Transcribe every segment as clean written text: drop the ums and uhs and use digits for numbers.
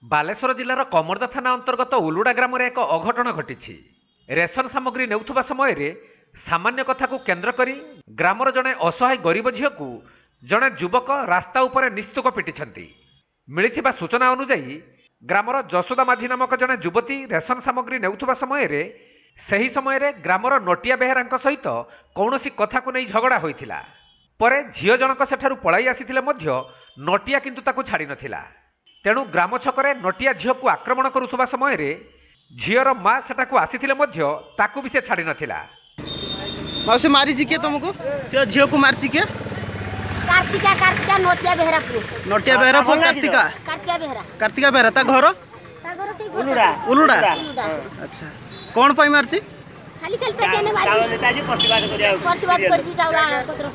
बालेश्वर जिलार कमरदा थाना अंतर्गत उलुडा ग्राम एक अघटन घटी। रेशन सामग्री नेउथुबा समय सामान्य कथा को केन्द्र करी ग्रामर जड़े असहाय गरीब झील को जड़े युवक रास्ता उपर निस्तुक पिटिछंती। मिलिथिबा सूचना अनुसार ग्रामर जसोदा माझी नामक जड़े युवती रेशन सामग्री नेउथुबा समय ग्रामर नटिया बेहेरा सहित कौनसी कथा को नहीं झगड़ा होइथिला। परे झील जनक सेठारु पलाई आसीथिले मध्य नटिया किंतु ताकु छाड़ी नथिला। तेणु ग्राम छकरे नटिया झील को आक्रमण करुथुबा समय झीर माँ सेठाकु आसीथिले मध्य ताकु भी से छाड़ी नथिला। माउसी मारी के तुमको के झील को मारची के कार्तिका कार्तिका नटिया बेहेरा कार्तिका बेहेरा ता घर उलुडा उलुडा। अच्छा कौन पाई मारची खाली खाली पेकेने मारी नेताजी प्रतिवाद करछि चावला पत्र।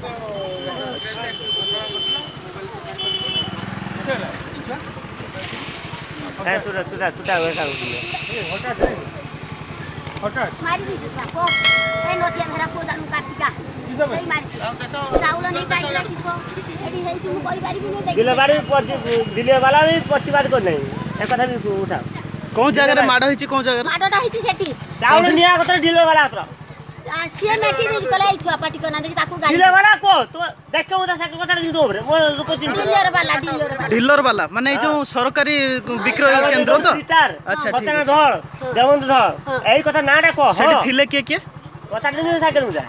मारी दी को ए नटिया बेहेरा को जानू कार्तिका सही मारी चावल नहीं पाइला किसो एडी हेइ छु कोइ बारी बिने देख दिले वाला भी प्रतिवाद कर नहीं ए कथा भी उठा। कौन जगह रे माड होइछि कौन जगह माडटा होइछि सेठी चावल निया कथा दिले वाला अत्र सी मेटी दे कलाई छुआ पाटी कना देखि ताकू गाली दिले वाला को तो देख के उदा साके कथा दिन दोबरे मो लोक चिन डीलर वाला माने जो सरकारी विक्रय केंद्र तो अच्छा ठीक है धळ देवंत धळ एई कथा नाडा को सेठी थिले के कथा दिन साके मुजा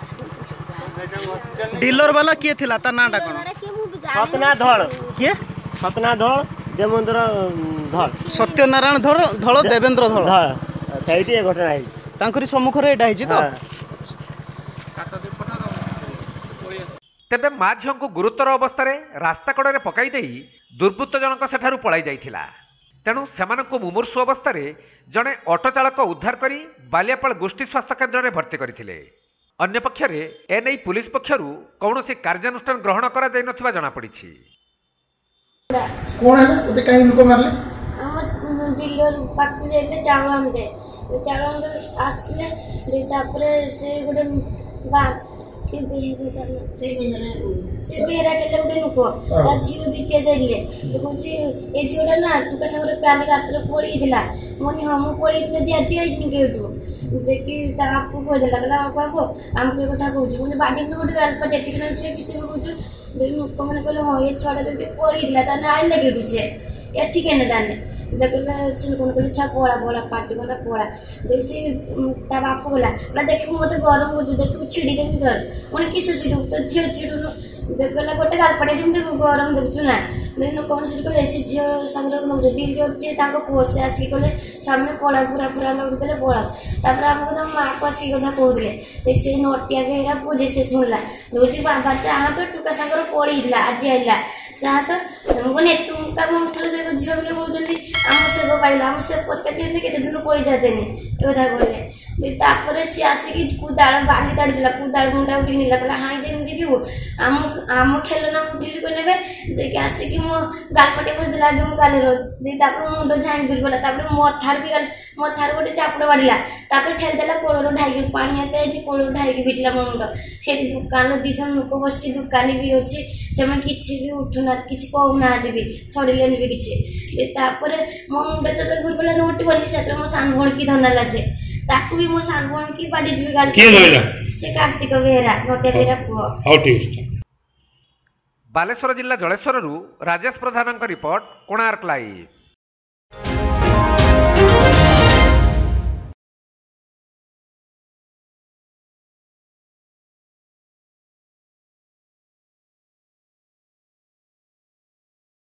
डीलर वाला के थिला ता नाडा कोन सतना धळ के सतना धळ देवेंद्र धळ सत्यनारायण धळ देवेंद्र धळ ସେଇଠି ଘଟଣା ହେଇଛି तांकरी सम्मुख रे एडा ହେଇଛି तो। तेबे माँ झील को गुरुतर अवस्था रास्ता कड़े पकाई देई दुर्बृत्त जनक सेठारु पलाई जाइथिला। तेणु सेमानंकु मुमूर्षु अवस्था जड़े ऑटो चालक उद्धार करी बालियापाल गोष्ठी स्वास्थ्य केन्द्र में भर्ती करथिले। अन्य पक्षरे एनै पुलिस पक्षरु कौनसी कार्यानुष्ठान ग्रहण करा जाय नथिबा जणा पड़िछि। कोन है तते काई लोक मारले हम डीलर पाकु जाइले चावल आनते चावल आसले दे तापरे से गोटे बा के बेहेरा से बेहेरा केले गोटे नुको ता झियो दिटे जाइले देखुची ए झियोटा ना तुका संगे काल रात्र पड़ी दिला मोनी हम पड़ी दिले जे आज आइनी केटू देखि ता आपको को देला गला बाबू हमके कथा कहूची मोनी बाडी न गोटे गाल पर टेटिक न छे किसी को कहूची दे नुको माने कहले हां ए छडा जदी पड़ी दिला ता ना आइले केटू छे ए ठीक है ना दाने देखला छिन कोन कहले छा पोड़ा पोड़ा पाटी कोना पोड़ा देखि ता बाप बोला ना देखि मते गरम हो जु देखि छिड़ी देमी धर ओने किस छिड़ू तो झियो छिड़ू देखला गोटे गाल पड़े देम देखो गरम देखु ना देनो कोन से कहले से झियो संग्रह न डील जो जे ताको पोर से आसी कहले सामने पोड़ा पूरा पूरा लग देले पोड़ा तापर हमको तो मां को आसी कथा कहू दिले ते से नोटिया बेरा पूजे से सुनला दोजी बाबा चाहा तो टुका संगर पड़ी दिला आज आइला चाहा तो हमको तुम का वंशर जे झियो बोले बोलजली हम से पाइला हम से पर के जे केते दिन पड़ी जाते ने ए कथा कहले तापर से आसी कि कुदाळ बागी ताड़ दिला कुदाळ मुंडा उठी निला कहला हाई देम दिबी आम खेलना उठिली को नेबे देखि आसी कि मो गालपटे बस दिला के मो गाले रो दे तापर मुंडो झांग गिर बोला तापर मथार भी मथार गोटे चापड़ बाड़िला तापर ठेल देला कोळरो ढाई पानी आते एटी कोळरो ढाई के बिटला मुंडो सेठी दुकान दी जन लोक बसी दुकानी भी होची सेमे किछि भी उठुना किछि कहू ना देबी छड़िले निबे किछि तापर मो मुंडो चले गुर बोला नोटी बनी सेत्र मो सान भण की धनाला से ताकू भी मो सान भण की बाडी जबी गाल के लइला से कार्तिक बेहेरा नोटे बेहेरा पुओ हाउ ठीक है। बालेश्वर जिला जलेश्वर राजेश प्रधान रिपोर्ट कोणार्क लाइव।